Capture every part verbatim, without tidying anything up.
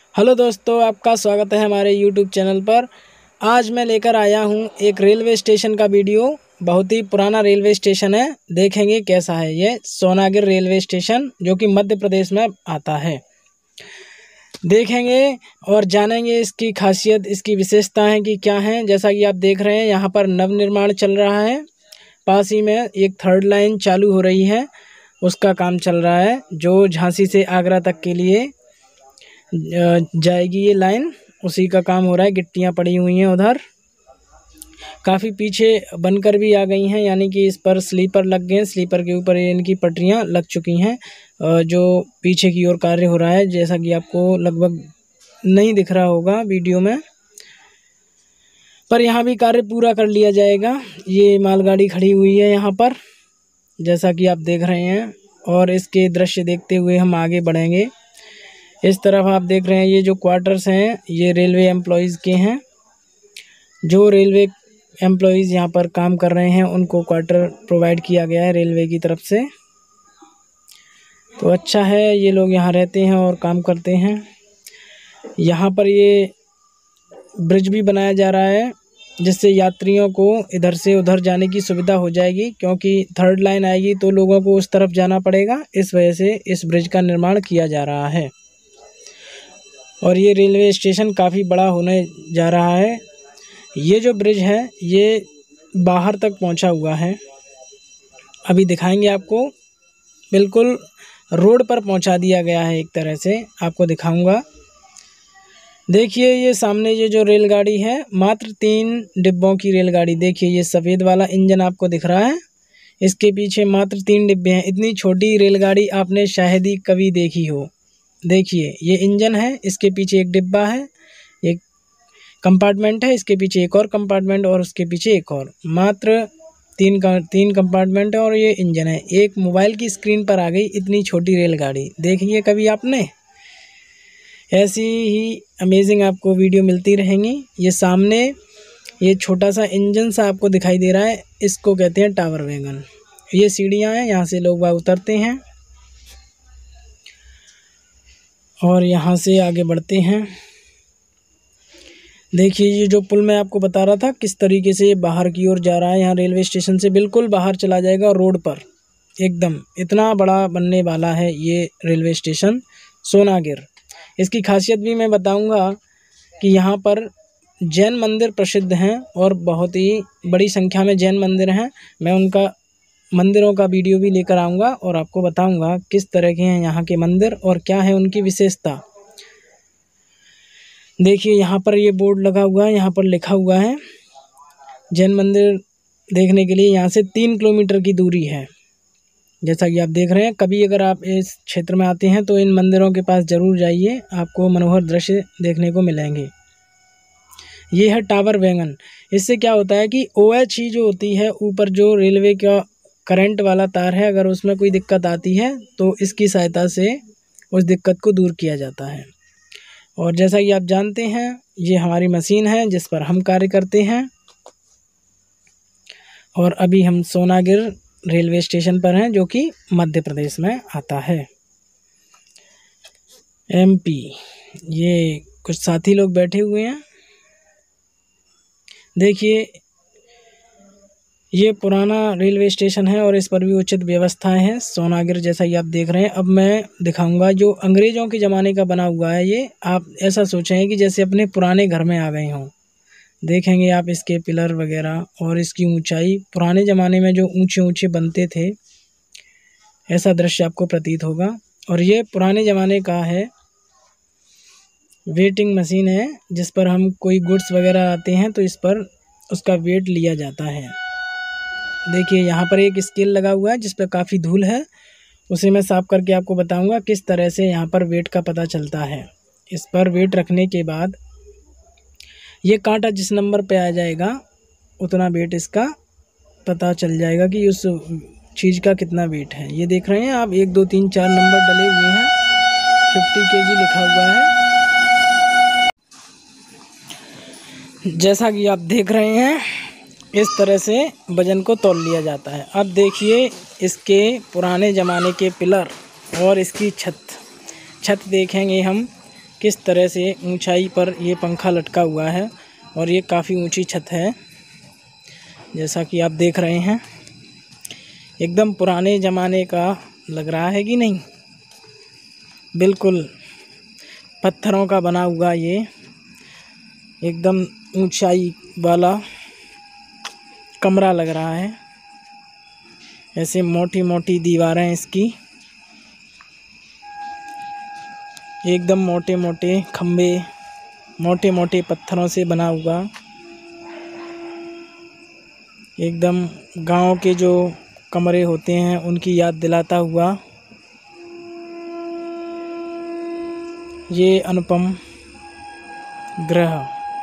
Hello दोस्तों, आपका स्वागत है हमारे यूट्यूब चैनल पर। आज मैं लेकर आया हूं एक रेलवे स्टेशन का वीडियो। बहुत ही पुराना रेलवे स्टेशन है, देखेंगे कैसा है। ये सोनागिर रेलवे स्टेशन जो कि मध्य प्रदेश में आता है, देखेंगे और जानेंगे इसकी खासियत, इसकी विशेषताएं कि क्या हैं। जैसा कि आप देख रहे हैं यहाँ पर नव निर्माण चल रहा है। पास ही में एक थर्ड लाइन चालू हो रही है, उसका काम चल रहा है जो झांसी से आगरा तक के लिए जाएगी ये लाइन, उसी का काम हो रहा है। गिट्टियाँ पड़ी हुई हैं उधर, काफ़ी पीछे बनकर भी आ गई हैं, यानी कि इस पर स्लीपर लग गए हैं। स्लीपर के ऊपर इनकी पटरियाँ लग चुकी हैं। जो पीछे की ओर कार्य हो रहा है, जैसा कि आपको लगभग नहीं दिख रहा होगा वीडियो में, पर यहाँ भी कार्य पूरा कर लिया जाएगा। ये मालगाड़ी खड़ी हुई है यहाँ पर, जैसा कि आप देख रहे हैं, और इसके दृश्य देखते हुए हम आगे बढ़ेंगे। इस तरफ आप देख रहे हैं ये जो क्वार्टर्स हैं ये रेलवे एम्प्लॉयज़ के हैं। जो रेलवे एम्प्लॉयज़ यहाँ पर काम कर रहे हैं उनको क्वार्टर प्रोवाइड किया गया है रेलवे की तरफ से। तो अच्छा है, ये लोग यहाँ रहते हैं और काम करते हैं। यहाँ पर ये ब्रिज भी बनाया जा रहा है, जिससे यात्रियों को इधर से उधर जाने की सुविधा हो जाएगी, क्योंकि थर्ड लाइन आएगी तो लोगों को उस तरफ जाना पड़ेगा। इस वजह से इस ब्रिज का निर्माण किया जा रहा है। और ये रेलवे स्टेशन काफ़ी बड़ा होने जा रहा है। ये जो ब्रिज है ये बाहर तक पहुंचा हुआ है, अभी दिखाएंगे आपको। बिल्कुल रोड पर पहुंचा दिया गया है, एक तरह से आपको दिखाऊंगा। देखिए ये सामने ये जो रेलगाड़ी है, मात्र तीन डिब्बों की रेलगाड़ी। देखिए ये सफ़ेद वाला इंजन आपको दिख रहा है, इसके पीछे मात्र तीन डिब्बे हैं। इतनी छोटी रेलगाड़ी आपने शायद ही कभी देखी हो। देखिए ये इंजन है, इसके पीछे एक डिब्बा है, एक कंपार्टमेंट है, इसके पीछे एक और कंपार्टमेंट और उसके पीछे एक और। मात्र तीन का तीन कंपार्टमेंट है और ये इंजन है। एक मोबाइल की स्क्रीन पर आ गई इतनी छोटी रेलगाड़ी, देखिए कभी आपने। ऐसी ही अमेजिंग आपको वीडियो मिलती रहेंगी। ये सामने ये छोटा सा इंजन सा आपको दिखाई दे रहा है, इसको कहते हैं टावर वैगन। ये सीढ़ियाँ हैं, यहाँ से लोग वहाँ उतरते हैं और यहाँ से आगे बढ़ते हैं। देखिए ये जो पुल मैं आपको बता रहा था किस तरीके से ये बाहर की ओर जा रहा है, यहाँ रेलवे स्टेशन से बिल्कुल बाहर चला जाएगा रोड पर एकदम। इतना बड़ा बनने वाला है ये रेलवे स्टेशन सोनागिर। इसकी खासियत भी मैं बताऊंगा कि यहाँ पर जैन मंदिर प्रसिद्ध हैं और बहुत ही बड़ी संख्या में जैन मंदिर हैं। मैं उनका मंदिरों का वीडियो भी लेकर आऊँगा और आपको बताऊंगा किस तरह के हैं यहाँ के मंदिर और क्या है उनकी विशेषता। देखिए यहाँ पर ये बोर्ड लगा हुआ है, यहाँ पर लिखा हुआ है जैन मंदिर देखने के लिए यहाँ से तीन किलोमीटर की दूरी है। जैसा कि आप देख रहे हैं, कभी अगर आप इस क्षेत्र में आते हैं तो इन मंदिरों के पास ज़रूर जाइए, आपको मनोहर दृश्य देखने को मिलेंगे। ये है टावर वैगन। इससे क्या होता है कि ओ एच ई जो होती है, ऊपर जो रेलवे का करंट वाला तार है, अगर उसमें कोई दिक्कत आती है तो इसकी सहायता से उस दिक्कत को दूर किया जाता है। और जैसा कि आप जानते हैं ये हमारी मशीन है जिस पर हम कार्य करते हैं। और अभी हम सोनागिर रेलवे स्टेशन पर हैं जो कि मध्य प्रदेश में आता है, एम पी। ये कुछ साथी लोग बैठे हुए हैं। देखिए ये पुराना रेलवे स्टेशन है और इस पर भी उचित व्यवस्थाएं हैं सोनागिर, जैसा कि आप देख रहे हैं। अब मैं दिखाऊंगा जो अंग्रेज़ों के ज़माने का बना हुआ है। ये आप ऐसा सोचें कि जैसे अपने पुराने घर में आ गए हों। देखेंगे आप इसके पिलर वगैरह और इसकी ऊंचाई, पुराने ज़माने में जो ऊंचे ऊंचे बनते थे, ऐसा दृश्य आपको प्रतीत होगा। और ये पुराने ज़माने का है, वेटिंग मशीन है जिस पर हम कोई गुड्स वगैरह आते हैं तो इस पर उसका वेट लिया जाता है। देखिए यहाँ पर एक स्केल लगा हुआ है जिस पर काफ़ी धूल है, उसे मैं साफ करके आपको बताऊंगा किस तरह से यहाँ पर वेट का पता चलता है। इस पर वेट रखने के बाद ये कांटा जिस नंबर पे आ जाएगा उतना वेट इसका पता चल जाएगा कि उस चीज़ का कितना वेट है। ये देख रहे हैं आप, एक दो तीन चार नंबर डले हुए हैं, फिफ्टी के जी लिखा हुआ है। जैसा कि आप देख रहे हैं इस तरह से वजन को तौल लिया जाता है। अब देखिए इसके पुराने ज़माने के पिलर और इसकी छत छत देखेंगे हम किस तरह से ऊंचाई पर ये पंखा लटका हुआ है और ये काफ़ी ऊंची छत है जैसा कि आप देख रहे हैं। एकदम पुराने ज़माने का लग रहा है कि नहीं। बिल्कुल पत्थरों का बना हुआ ये एकदम ऊंचाई वाला कमरा लग रहा है। ऐसे मोटी मोटी दीवारें इसकी, एकदम मोटे मोटे खम्भे, मोटे मोटे पत्थरों से बना हुआ, एकदम गांव के जो कमरे होते हैं उनकी याद दिलाता हुआ ये अनुपम गृह।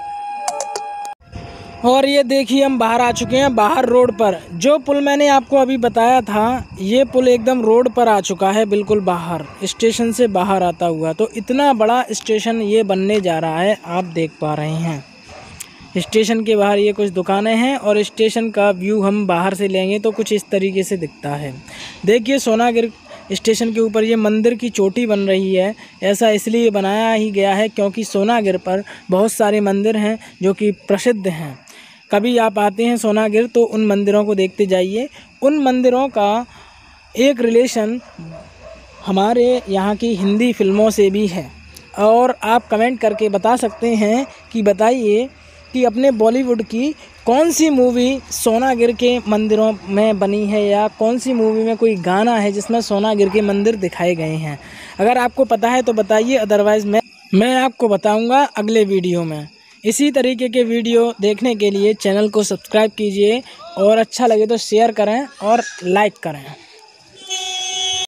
और ये देखिए हम बाहर आ चुके हैं, बाहर रोड पर। जो पुल मैंने आपको अभी बताया था ये पुल एकदम रोड पर आ चुका है, बिल्कुल बाहर, स्टेशन से बाहर आता हुआ। तो इतना बड़ा स्टेशन ये बनने जा रहा है, आप देख पा रहे हैं। स्टेशन के बाहर ये कुछ दुकानें हैं और स्टेशन का व्यू हम बाहर से लेंगे तो कुछ इस तरीके से दिखता है। देखिए सोनागिर स्टेशन के ऊपर ये मंदिर की चोटी बन रही है। ऐसा इसलिए बनाया ही गया है क्योंकि सोनागिर पर बहुत सारे मंदिर हैं जो कि प्रसिद्ध हैं। कभी आप आते हैं सोनागिर तो उन मंदिरों को देखते जाइए। उन मंदिरों का एक रिलेशन हमारे यहाँ की हिंदी फिल्मों से भी है। और आप कमेंट करके बता सकते हैं कि बताइए कि अपने बॉलीवुड की कौन सी मूवी सोनागिर के मंदिरों में बनी है या कौन सी मूवी में कोई गाना है जिसमें सोनागिर के मंदिर दिखाए गए हैं। अगर आपको पता है तो बताइए, अदरवाइज़ मैं मैं आपको बताऊंगा अगले वीडियो में। इसी तरीके के वीडियो देखने के लिए चैनल को सब्सक्राइब कीजिए और अच्छा लगे तो शेयर करें और लाइक करें।